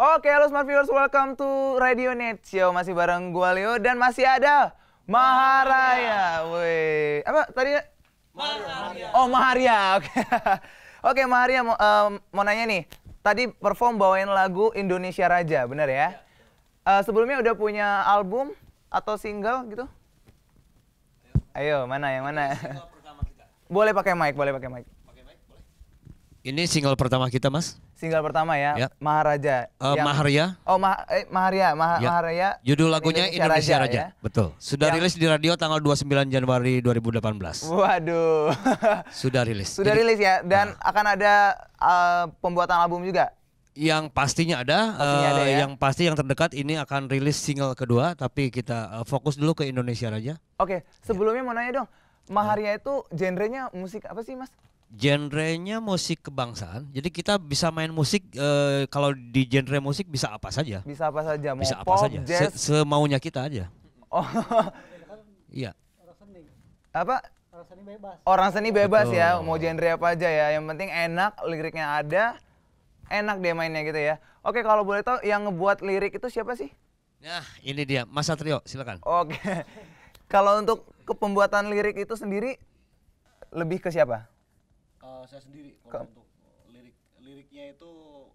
Oke, halo Smart Viewers, welcome to Radionet Show. Masih bareng gua Leo dan masih ada Maharaya. Woi, apa tadi? Maharya. Oh, Maharya. Oke. Oke, Maharya mau nanya nih. Tadi perform bawain lagu Indonesia Raja, bener ya? Sebelumnya udah punya album atau single gitu? Ayo, mana yang mana? Single pertama kita. Boleh pakai mic, boleh pakai mic. Pakai mic boleh. Ini single pertama kita, Mas. Single pertama ya, Maharaja. Maharya. Oh, Maharya, Maharya. Judul lagunya Indonesia Raja. Ya? Betul. Sudah rilis di radio tanggal 29 Januari 2018. Waduh. Sudah rilis. Sudah rilis ya, dan akan ada pembuatan album juga? Yang pastinya ada, ya? yang pasti yang terdekat ini akan rilis single kedua, tapi kita fokus dulu ke Indonesia Raja. Oke, sebelumnya mau nanya dong, Maharya itu genrenya musik apa sih, Mas? Genrenya musik kebangsaan, jadi kita bisa main musik, kalau di genre musik bisa apa saja. Bisa apa saja, mau bisa pop, apa saja, semaunya kita aja. Oh, iya. Apa? Orang seni bebas. Orang seni bebas. Betul. Ya, mau genre apa aja ya, yang penting enak, liriknya ada, enak dia mainnya gitu ya. Oke, kalau boleh tahu yang ngebuat lirik itu siapa sih? Nah, ini dia, Mas Satrio, silakan. Oke, kalau untuk pembuatan lirik itu sendiri, lebih ke siapa? Saya sendiri kalau untuk liriknya itu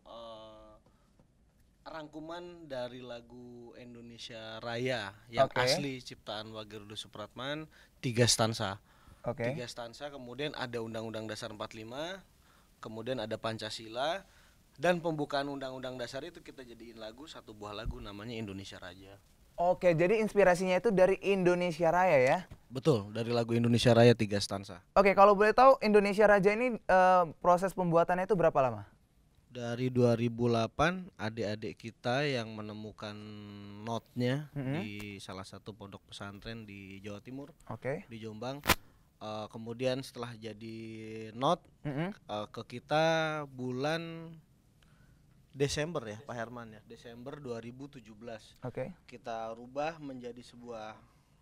rangkuman dari lagu Indonesia Raya yang asli ciptaan Wagirudin Supratman, 3 stansa. 3 stansa, kemudian ada Undang-Undang Dasar 45, kemudian ada Pancasila, dan pembukaan Undang-Undang Dasar itu kita jadiin lagu, satu buah lagu namanya Indonesia Raja. Oke, jadi inspirasinya itu dari Indonesia Raya ya? Betul, dari lagu Indonesia Raya 3 stansa. Oke, kalau boleh tahu Indonesia Raja ini proses pembuatannya itu berapa lama? Dari 2008 adik-adik kita yang menemukan notnya di salah satu pondok pesantren di Jawa Timur, di Jombang. Kemudian setelah jadi not ke kita bulan Desember ya Pak Herman ya, Desember 2017. Kita rubah menjadi sebuah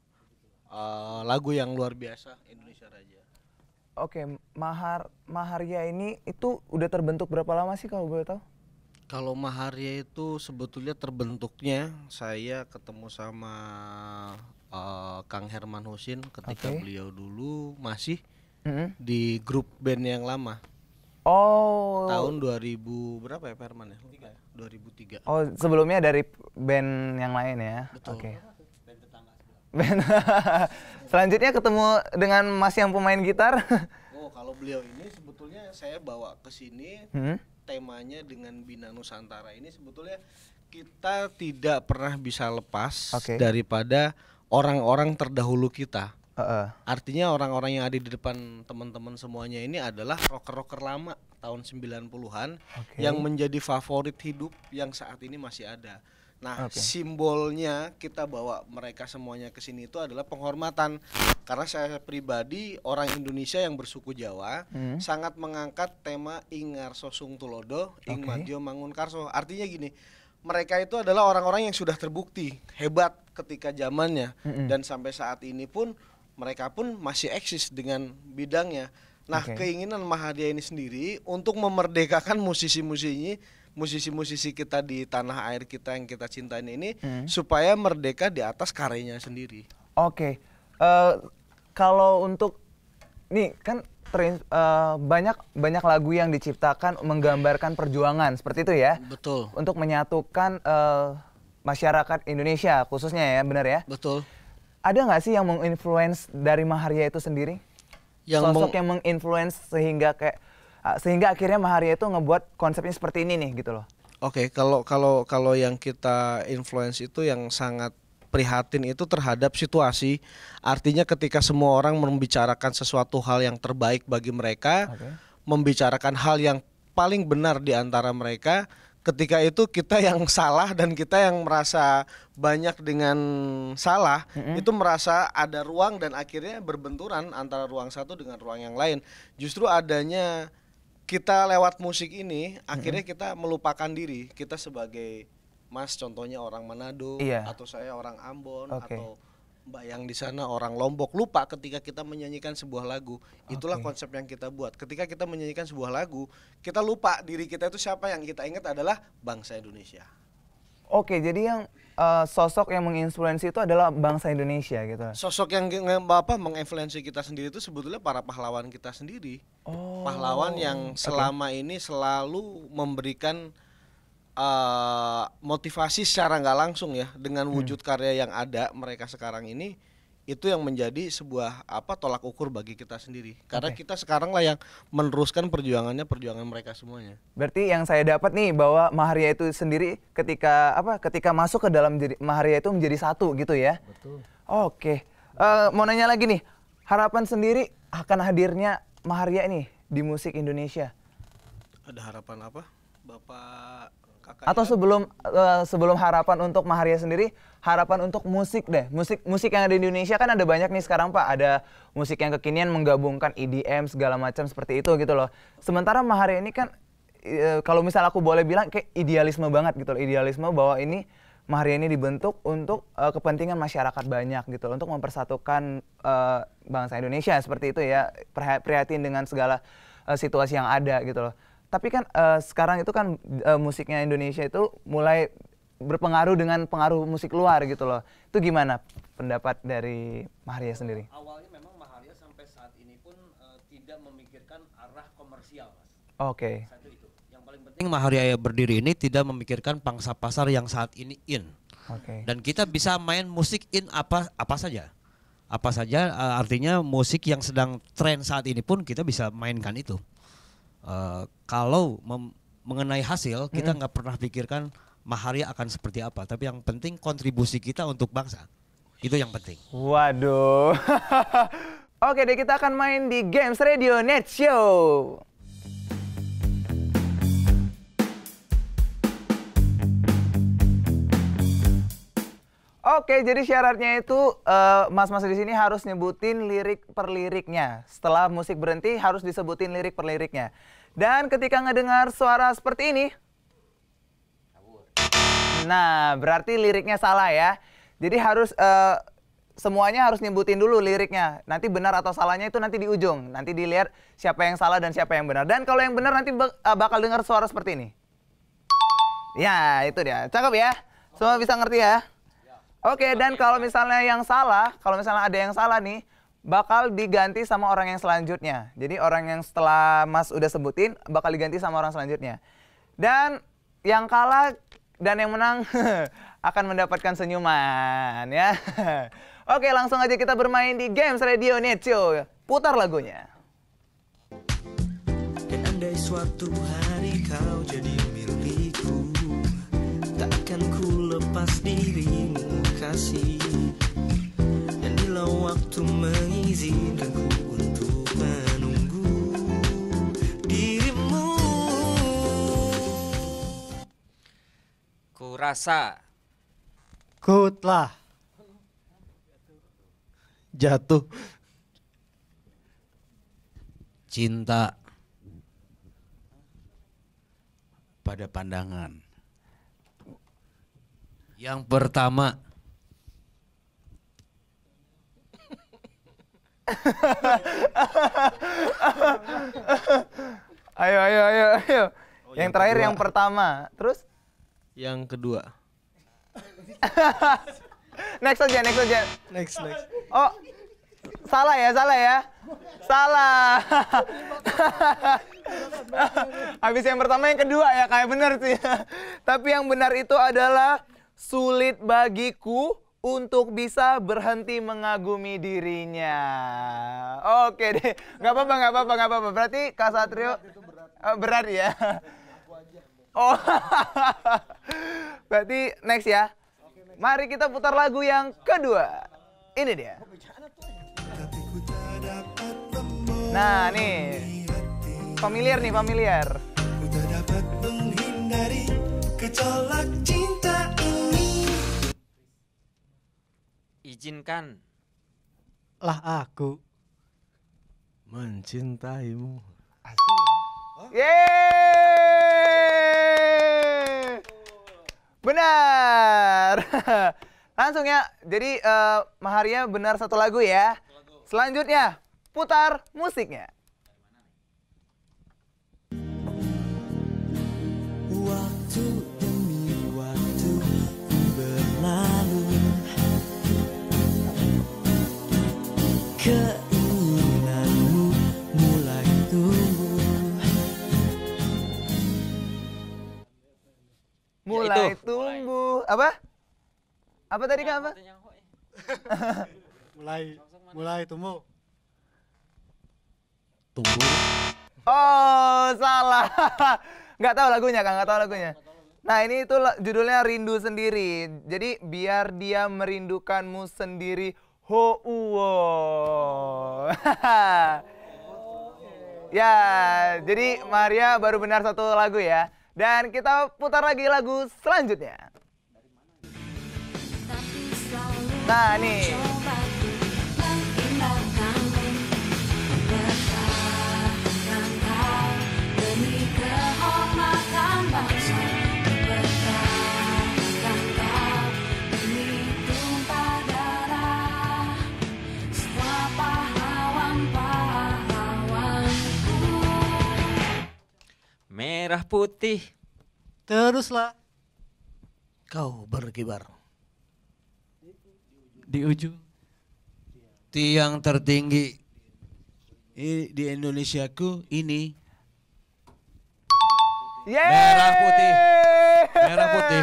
lagu yang luar biasa, Indonesia Raja. Oke, Maharya ini itu udah terbentuk berapa lama sih kalau boleh tahu? Kalau Maharya itu sebetulnya terbentuknya saya ketemu sama Kang Herman Husin ketika beliau dulu masih di grup band yang lama. Oh. Tahun 2000 berapa ya Pak Herman ya? 2003. Oh, sebelumnya dari band yang lain ya? Betul. Band tetangga. Selanjutnya ketemu dengan Mas yang pemain gitar. Oh, kalau beliau ini sebetulnya saya bawa ke sini temanya dengan Bina Nusantara ini sebetulnya kita tidak pernah bisa lepas daripada orang-orang terdahulu kita. Artinya orang-orang yang ada di depan teman-teman semuanya ini adalah rocker-rocker lama tahun 90-an yang menjadi favorit hidup yang saat ini masih ada. Nah, simbolnya kita bawa mereka semuanya ke sini itu adalah penghormatan. Karena saya pribadi orang Indonesia yang bersuku Jawa sangat mengangkat tema Ing Ngarso Sung Tulodo, Ing Madya Mangun Karso. Artinya gini, mereka itu adalah orang-orang yang sudah terbukti hebat ketika zamannya dan sampai saat ini pun mereka pun masih eksis dengan bidangnya. Nah, keinginan Maharya ini sendiri untuk memerdekakan musisi-musisi kita di tanah air kita yang kita cintain ini supaya merdeka di atas karyanya sendiri. Oke, kalau untuk nih kan banyak lagu yang diciptakan menggambarkan perjuangan seperti itu ya? Betul. Untuk menyatukan masyarakat Indonesia khususnya ya, benar ya? Betul. Ada nggak sih yang menginfluence dari Maharya itu sendiri? Sosok yang menginfluence sehingga akhirnya Maharya itu ngebuat konsepnya seperti ini nih gitu loh. Oke, kalau yang kita influence itu yang sangat prihatin itu terhadap situasi. Artinya ketika semua orang membicarakan sesuatu hal yang terbaik bagi mereka, membicarakan hal yang paling benar di antara mereka, ketika itu kita yang salah dan kita yang merasa banyak dengan salah, itu merasa ada ruang dan akhirnya berbenturan antara ruang satu dengan ruang yang lain. Justru adanya kita lewat musik ini, akhirnya kita melupakan diri. Kita sebagai Mas contohnya orang Manado, atau saya orang Ambon, atau Bayang di sana orang Lombok lupa ketika kita menyanyikan sebuah lagu. Itulah konsep yang kita buat. Ketika kita menyanyikan sebuah lagu, kita lupa diri kita itu siapa, yang kita ingat adalah bangsa Indonesia. Oke, jadi yang sosok yang menginfluensi itu adalah bangsa Indonesia gitu. Sosok yang menginfluensi kita sendiri itu sebetulnya para pahlawan kita sendiri. Pahlawan yang selama ini selalu memberikan motivasi secara nggak langsung ya, dengan wujud karya yang ada mereka sekarang ini, itu yang menjadi sebuah tolak ukur bagi kita sendiri. Karena kita sekarang lah yang meneruskan perjuangan mereka semuanya. Berarti yang saya dapat nih bahwa Maharya itu sendiri ketika masuk ke dalam Maharya itu menjadi satu gitu ya. Betul. Oke. Mau nanya lagi nih, harapan sendiri akan hadirnya Maharya nih di musik Indonesia. Ada harapan apa, Bapak? Atau sebelum harapan untuk Maharya sendiri, harapan untuk musik deh. Musik yang ada di Indonesia kan ada banyak nih sekarang Pak. Ada musik yang kekinian menggabungkan EDM segala macam seperti itu gitu loh. Sementara Maharya ini kan kalau misal aku boleh bilang kayak idealisme banget gitu loh. Idealisme bahwa ini Maharya ini dibentuk untuk kepentingan masyarakat banyak gitu loh. Untuk mempersatukan bangsa Indonesia seperti itu ya. Prihatin dengan segala situasi yang ada gitu loh. Tapi kan sekarang itu kan musiknya Indonesia itu mulai berpengaruh dengan pengaruh musik luar gitu loh. Itu gimana pendapat dari Maharya sendiri? Awalnya memang Maharya sampai saat ini pun tidak memikirkan arah komersial, Mas. Oke. Satu itu. Yang paling penting Maharya berdiri ini tidak memikirkan pangsa pasar yang saat ini in. Oke. Dan kita bisa main musik in apa saja. Apa saja artinya musik yang sedang tren saat ini pun kita bisa mainkan itu. Kalau mengenai hasil kita nggak pernah pikirkan Maharya akan seperti apa, tapi yang penting kontribusi kita untuk bangsa, itu yang penting. Waduh. Oke deh, kita akan main di Games Radionet Show. Oke, jadi syaratnya itu mas-mas di sini harus nyebutin lirik per liriknya. Setelah musik berhenti harus disebutin lirik per liriknya. Dan ketika ngedengar suara seperti ini, nah berarti liriknya salah ya. Jadi harus semuanya harus nyebutin dulu liriknya. Nanti benar atau salahnya itu nanti di ujung. Nanti dilihat siapa yang salah dan siapa yang benar. Dan kalau yang benar nanti bakal dengar suara seperti ini. Ya, itu dia. Cakep ya? Semua bisa ngerti ya? Oke, dan kalau misalnya yang salah, kalau misalnya ada yang salah nih, bakal diganti sama orang yang selanjutnya. Jadi orang yang setelah Mas udah sebutin, bakal diganti sama orang selanjutnya. Dan yang kalah dan yang menang akan mendapatkan senyuman ya. Oke, langsung aja kita bermain di Games Radionet Show. Putar lagunya. Dan andai suatu hari kau jadi milikku, takkan ku lepas dirimu kasih. Dan bila waktu mengizinkanku untuk menunggu dirimu, ku rasa Ku telah jatuh cinta pada pandangan. Yang pertama, Ayo. Yang terakhir yang pertama. Terus? yang kedua. Next aja. Next. Oh, salah ya. Salah. Habis yang pertama yang kedua ya, kayak benar sih. Tapi yang benar itu adalah sulit bagiku untuk bisa berhenti mengagumi dirinya. Oke deh, nggak apa-apa. Berarti Kak Satrio berat ya. Oh, berarti next ya. Mari kita putar lagu yang kedua. Ini dia. Nah nih, familiar. ku tak dapat menghindari gejolak cinta ini. izinkan Lah aku mencintaimu. Yeay! Benar. Langsung ya. Jadi Maharya benar satu lagu ya. Selanjutnya putar musiknya. Waktu demi waktu berlalu, keinginanmu mulai tumbuh. Mulai tumbuh. Apa? Apa tadi Kak? Apa? mulai tumbuh. Tumbuh. Oh, salah. Nggak tahu lagunya, Kak, nggak tahu lagunya. Nah, ini itu judulnya Rindu Sendiri. Jadi, biar dia merindukanmu sendiri. Ho uwo. Ya, jadi Maharya baru benar satu lagu ya. Dan kita putar lagi lagu selanjutnya. Nah, nih. Merah putih. Teruslah Kau berkibar. di ujung. Tiang tertinggi di Indonesiaku ini Yeay! merah putih. Merah putih.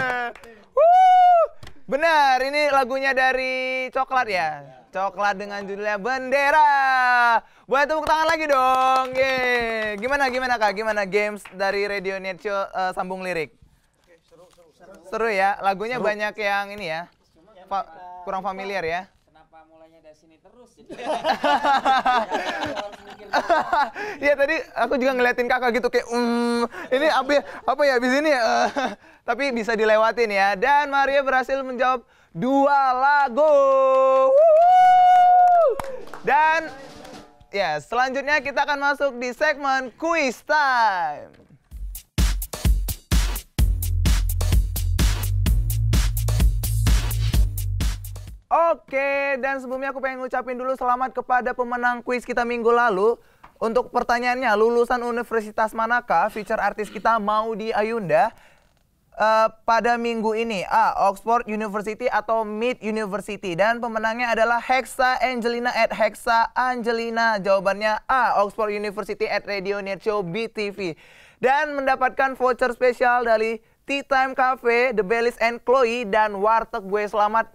Benar, ini lagunya dari Coklat ya. Coklat dengan judulnya Bendera. Boleh tepuk tangan lagi dong. Yeay. Gimana Kak? Gimana games dari Radionet Show sambung lirik? Seru ya. Lagunya banyak yang ini ya. Kurang familiar ya. Kenapa mulainya dari sini terus? Iya tadi aku juga ngeliatin kakak gitu kayak ini apa ya abis ini ya. Tapi bisa dilewatin ya. Dan Maharya berhasil menjawab 2 lagu. Dan ya selanjutnya kita akan masuk di segmen Quiz Time. Oke, dan sebelumnya aku pengen ngucapin dulu selamat kepada pemenang kuis kita minggu lalu. Untuk pertanyaannya, lulusan universitas manakah feature artis kita Maudy Ayunda pada minggu ini? A. Oxford University atau Mid University. Dan pemenangnya adalah Hexa Angelina at Hexa Angelina. Jawabannya A. Oxford University at Radionet Show BTV. Dan mendapatkan voucher spesial dari Tea Time Cafe, The Bellis and Chloe, dan Warteg Gue. Selamat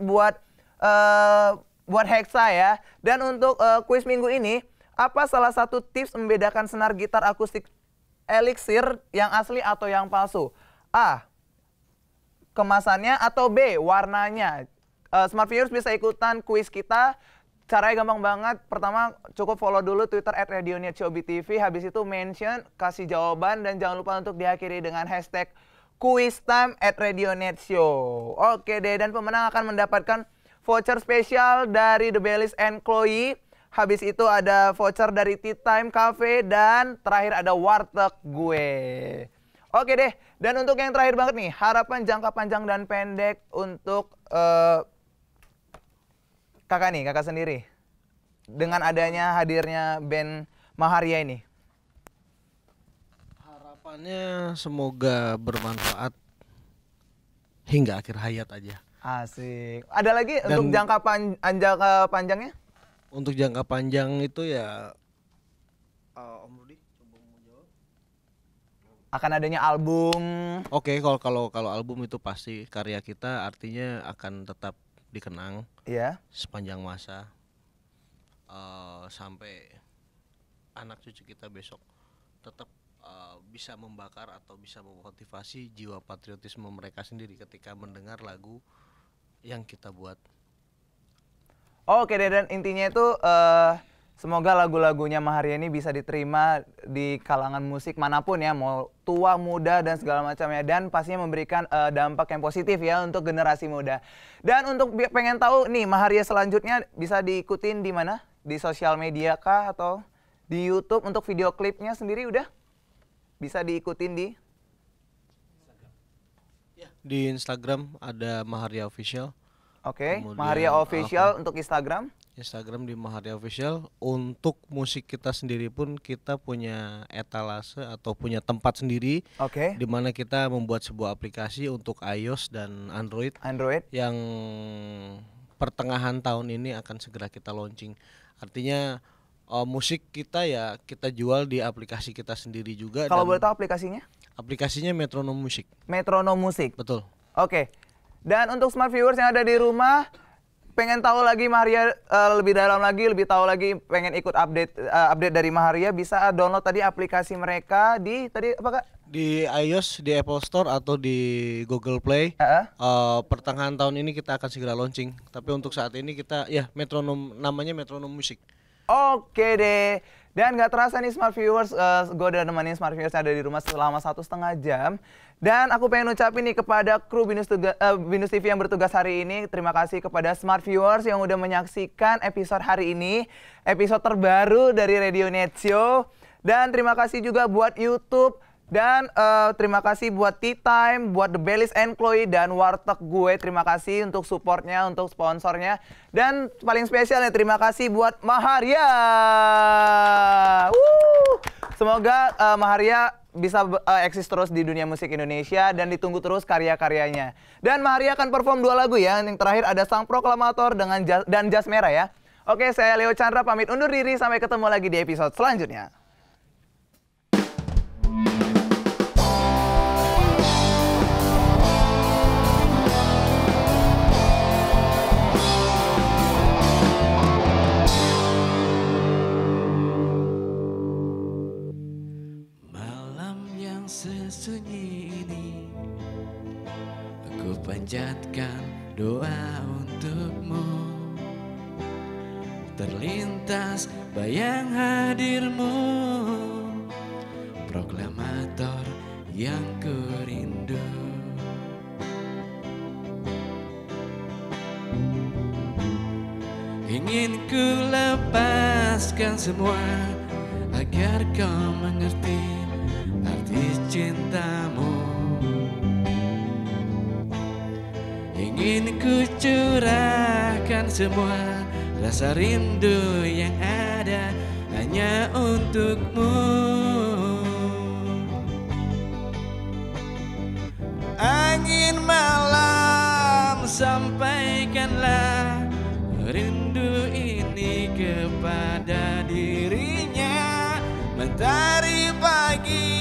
buat Hexa ya. Dan untuk kuis minggu ini, apa salah satu tips membedakan senar gitar akustik Elixir yang asli atau yang palsu? A. Kemasannya atau B. Warnanya. Smart viewers bisa ikutan kuis kita. Caranya gampang banget. Pertama cukup follow dulu Twitter @radionetshowbtv. Habis itu mention, kasih jawaban, dan jangan lupa untuk diakhiri dengan hashtag quiztime@radionetshow. Oke deh, dan pemenang akan mendapatkan voucher spesial dari The Bellis and Chloe. Habis itu ada voucher dari Tea Time Cafe. Dan terakhir ada Warteg Gue. Oke deh. Dan untuk yang terakhir banget nih, harapan jangka panjang dan pendek untuk kakak sendiri. Dengan adanya hadirnya band Maharya ini. Harapannya semoga bermanfaat hingga akhir hayat aja. Asik. Ada lagi untuk jangka panjangnya? Untuk jangka panjang itu ya, Om Rudi, coba mau jawab. Akan adanya album. Oke, kalau album itu pasti karya kita, artinya akan tetap dikenang. Iya. Sepanjang masa, sampai anak cucu kita besok tetap bisa membakar atau bisa memotivasi jiwa patriotisme mereka sendiri ketika mendengar lagu yang kita buat. Oke deh, dan intinya itu semoga lagu-lagunya Maharya ini bisa diterima di kalangan musik manapun ya, mau tua, muda, dan segala macamnya. Dan pastinya memberikan dampak yang positif ya untuk generasi muda. Dan untuk pengen tahu nih Maharya selanjutnya bisa diikutin di mana? Di sosial media kah atau di YouTube? Untuk video klipnya sendiri udah bisa diikutin di? Di Instagram ada Maharya Official. Oke, Kemudian, Maharya Official untuk Instagram. Instagram di Maharya Official. Untuk musik kita sendiri pun kita punya etalase atau punya tempat sendiri. Oke. Di mana kita membuat sebuah aplikasi untuk iOS dan Android. Yang pertengahan tahun ini akan segera kita launching. Artinya musik kita ya kita jual di aplikasi kita sendiri juga. Kalau boleh tahu aplikasinya? Aplikasinya Metronom Musik. Metronom Musik. Betul. Oke. Dan untuk smart viewers yang ada di rumah, pengen tahu lagi Maharya lebih dalam lagi, lebih tahu lagi, pengen ikut update dari Maharya, bisa download tadi aplikasi mereka di tadi apa Kak? Di iOS, di Apple Store atau di Google Play. Pertengahan tahun ini kita akan segera launching. Tapi untuk saat ini kita Metronom, namanya Metronom Musik. Oke deh. Dan gak terasa nih smart viewers, gue udah nemenin smart viewers yang ada di rumah selama 1,5 jam. Dan aku pengen ucapin nih kepada kru Binus TV yang bertugas hari ini, terima kasih kepada smart viewers yang udah menyaksikan episode hari ini, episode terbaru dari Radionet Show. Dan terima kasih juga buat YouTube. Dan terima kasih buat Tea Time, buat The Bellies and Chloe, dan Warteg gue. Terima kasih untuk supportnya, untuk sponsornya. Dan paling spesialnya terima kasih buat Maharya. Semoga Maharya bisa eksis terus di dunia musik Indonesia dan ditunggu terus karya-karyanya. Dan Maharya akan perform 2 lagu ya. Yang terakhir ada Sang Proklamator dan Jas Merah ya. Oke, saya Leo Chandra pamit undur diri. Sampai ketemu lagi di episode selanjutnya. Sunyi ini aku panjatkan doa untukmu. Terlintas bayang hadirmu, proklamator yang ku rindu. Ingin ku lepaskan semua agar kau mengerti arti cintamu. Ingin ku curahkan semua rasa rindu yang ada hanya untukmu. Angin malam, sampaikanlah rindu ini kepada dirinya. Mentari pagi,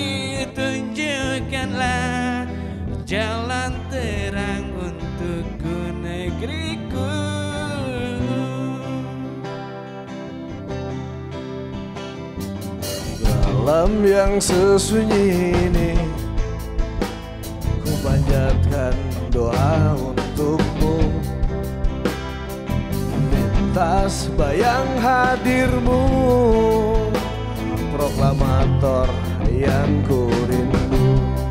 tunjukkanlah jalan terang untukku negeriku. Dalam yang sesunyi ini ku panjatkan doa untukmu. Lintas bayang hadirmu, proklamator yang ku rindu.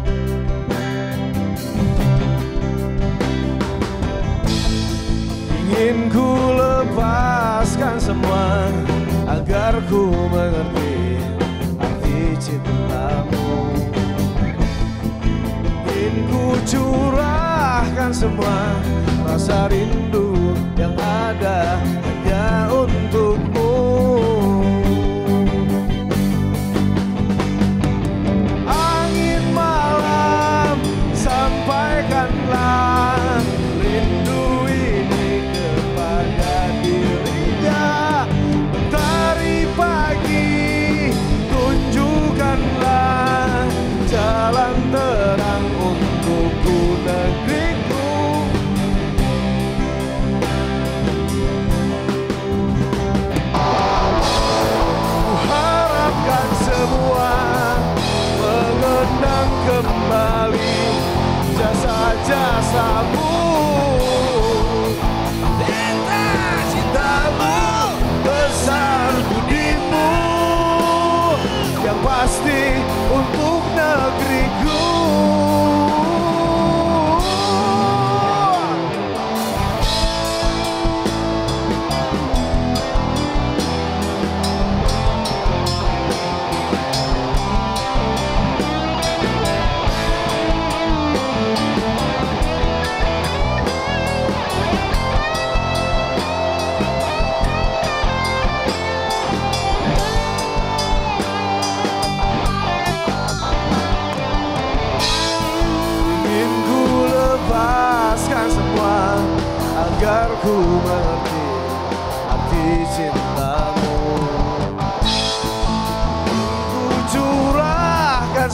Ingin ku lepaskan semua agar ku mengerti arti cintamu. Ingin ku curahkan semua rasa rindu yang ada hanya untukmu. Angin malam, sampaikanlah rindu ini kepada dirinya. Mentari pagi, tunjukkanlah jalan terang untukku negeriku. Kuharapkan semua mengenang kembali jasa-jasamu. Cinta cintamu, besar budimu, yang pasti untuk negeriku.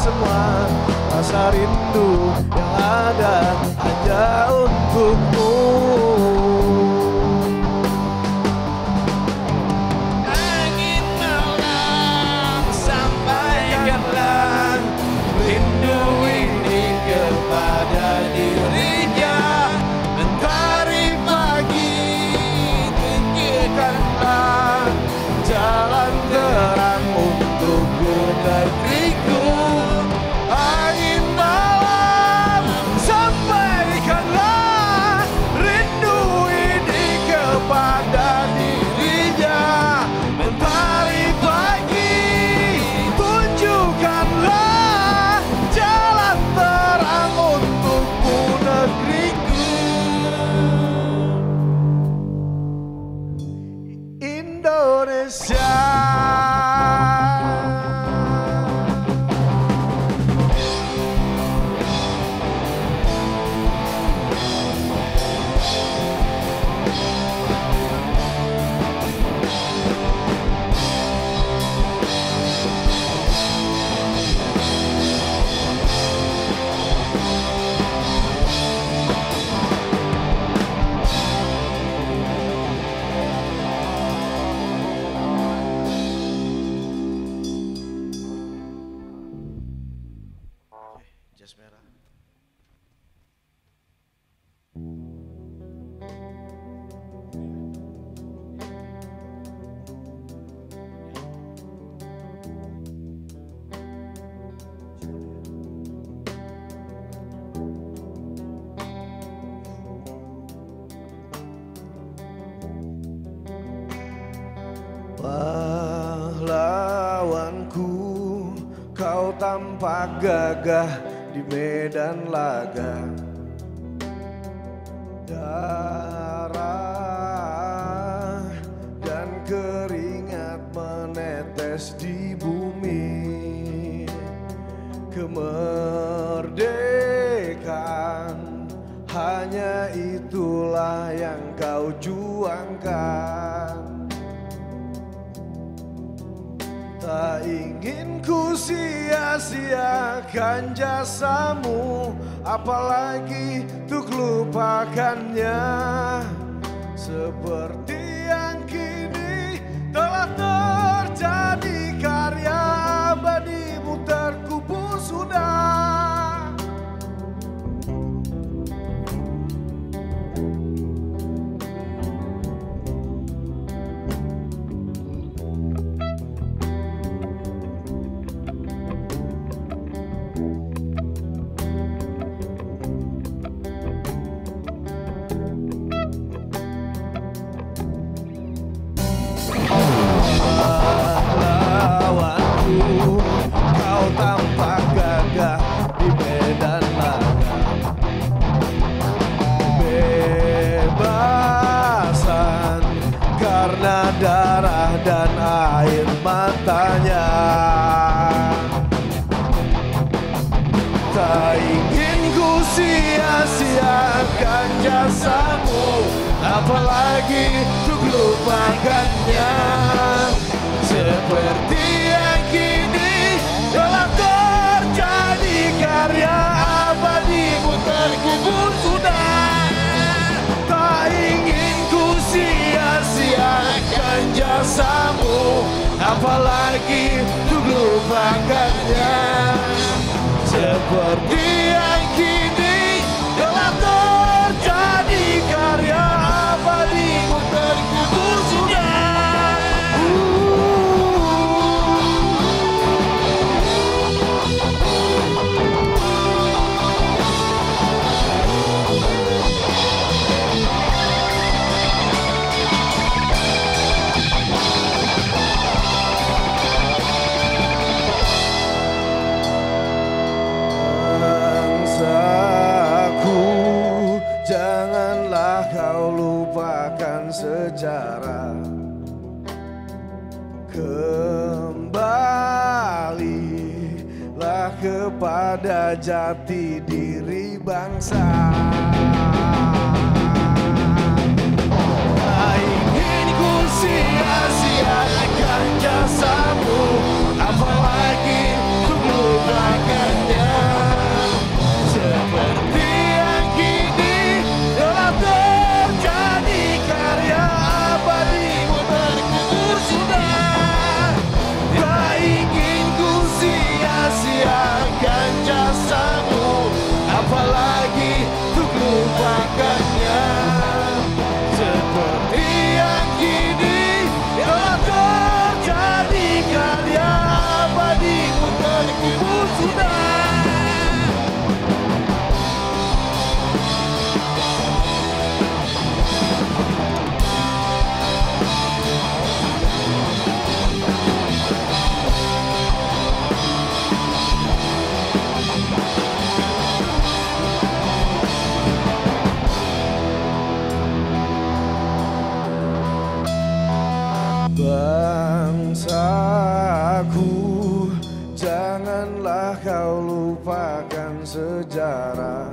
semua rasa rindu yang ada hanya untukmu. Angin malam sampaikanlah rindu ini kepada dirinya. Mentari pagi tunjukkanlah jalan terang untukku negeriku. Angin malam sampaikanlah rindu ini kepada dirinya. Mentari pagi tunjukkanlah jalan terang untukku negeriku. Indonesia. Jas Merah. Pahlawanku, kau tampak gagah di medan laga. Darah dan keringat menetes di bumi. Kemerdekaan hanya itulah yang kau juangkan. Tak ingin ku sia-siakan jasamu, apalagi untuk lupakannya. Seperti yang kini telah terjadi, karya abadimu terkubur sudah. Kau tampak gagah di medan laga. Bebasan karena darah dan air matanya. Tak ingin ku sia-siakan jasamu, apalagi untuk lupakannya. Seperti yang kini telah terjadi, karya abadimu terkubur sudah. Tak ingin ku sia-siakan jasamu, apalagi untuk lupakannya. Seperti yang kini telah terjadi, karya abadimu terkubur sudah. Janganlah kau lupakan sejarah. Kembalilah kepada jati diri bangsa. Tak ingin ku sia-siakan jasamu, apalagi untuk lupakan. kau lupakan sejarah.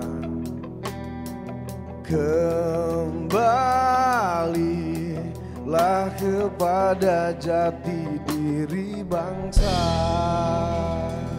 Kembalilah kepada jati diri bangsa.